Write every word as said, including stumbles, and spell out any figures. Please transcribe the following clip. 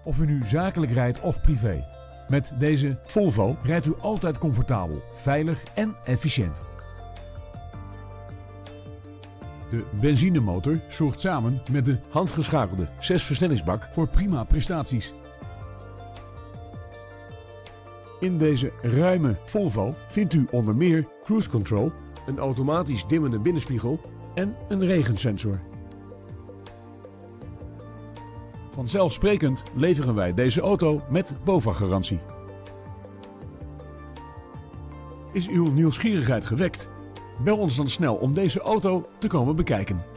Of u nu zakelijk rijdt of privé. Met deze Volvo rijdt u altijd comfortabel, veilig en efficiënt. De benzinemotor zorgt samen met de handgeschakelde zesversnellingsbak voor prima prestaties. In deze ruime Volvo vindt u onder meer cruise control, een automatisch dimmende binnenspiegel en een regensensor. Vanzelfsprekend leveren wij deze auto met BOVAG-garantie. Is uw nieuwsgierigheid gewekt? Bel ons dan snel om deze auto te komen bekijken.